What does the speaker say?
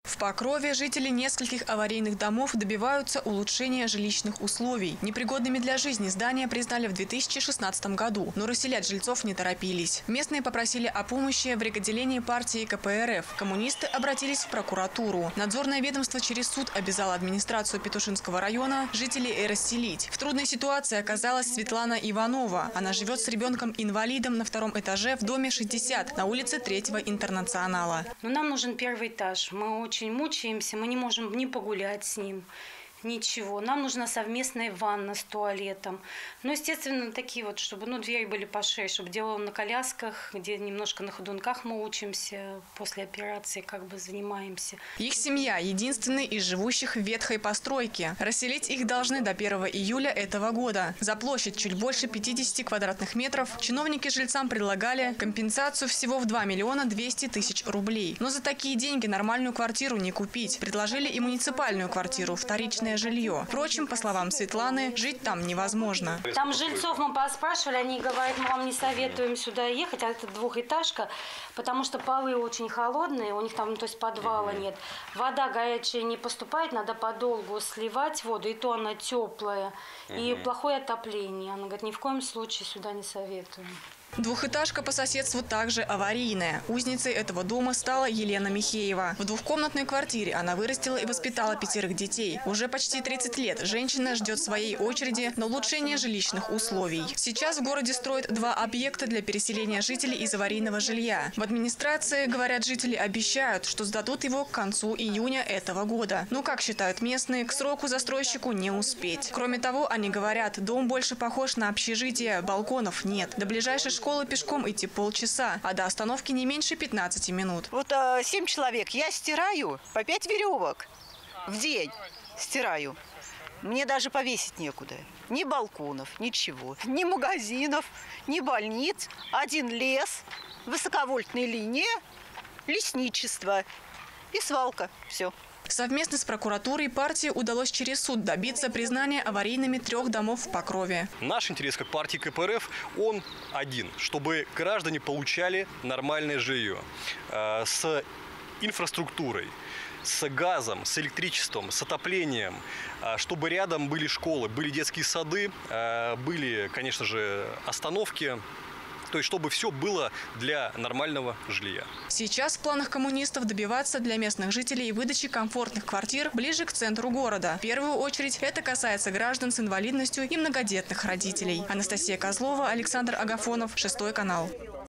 В Покрове жители нескольких аварийных домов добиваются улучшения жилищных условий. Непригодными для жизни здания признали в 2016 году, но расселять жильцов не торопились. Местные попросили о помощи в рекоделении партии КПРФ. Коммунисты обратились в прокуратуру. Надзорное ведомство через суд обязало администрацию Петушинского района жителей расселить. В трудной ситуации оказалась Светлана Иванова. Она живет с ребенком-инвалидом на втором этаже в доме 60 на улице 3-го Интернационала. Но нам нужен первый этаж. Мы очень мучаемся, мы не можем ни погулять с ним, ничего. Нам нужна совместная ванна с туалетом. Ну, естественно, такие вот, чтобы двери были пошире, чтобы делаем на колясках, где немножко на ходунках мы учимся, после операции занимаемся. Их семья единственная из живущих в ветхой постройке. Расселить их должны до 1 июля этого года. За площадь чуть больше 50 квадратных метров чиновники жильцам предлагали компенсацию всего в 2 миллиона 200 тысяч рублей. Но за такие деньги нормальную квартиру не купить. Предложили и муниципальную квартиру, вторичное жилье. Впрочем, по словам Светланы, жить там невозможно. Там жильцов мы поспрашивали, они говорят, мы вам не советуем сюда ехать, а это двухэтажка, потому что полы очень холодные, у них там, то есть подвала нет. Вода горячая не поступает, надо подолгу сливать воду, и то она теплая, и плохое отопление. Она говорит, ни в коем случае сюда не советуем. Двухэтажка по соседству также аварийная. Узницей этого дома стала Елена Михеева. В двухкомнатной квартире она вырастила и воспитала 5 детей. Уже почти 30 лет женщина ждет своей очереди на улучшение жилищных условий. Сейчас в городе строят 2 объекта для переселения жителей из аварийного жилья. В администрации, говорят, жители обещают, что сдадут его к концу июня этого года. Но, как считают местные, к сроку застройщику не успеть. Кроме того, они говорят, дом больше похож на общежитие, балконов нет. До ближайшей школы пешком идти полчаса, а до остановки не меньше 15 минут. Вот 7 человек. Я стираю по 5 веревок в день. Стираю. Мне даже повесить некуда. Ни балконов, ничего. Ни магазинов, ни больниц. Один лес, высоковольтная линия, лесничество и свалка. Все. Совместно с прокуратурой партии удалось через суд добиться признания аварийными 3 домов в Покрове. Наш интерес как партии КПРФ, он один, чтобы граждане получали нормальное жилье с инфраструктурой, с газом, с электричеством, с отоплением, чтобы рядом были школы, были детские сады, были, конечно же, остановки. То есть, чтобы все было для нормального жилья. Сейчас в планах коммунистов добиваться для местных жителей выдачи комфортных квартир ближе к центру города. В первую очередь это касается граждан с инвалидностью и многодетных родителей. Анастасия Козлова, Александр Агафонов, 6 канал.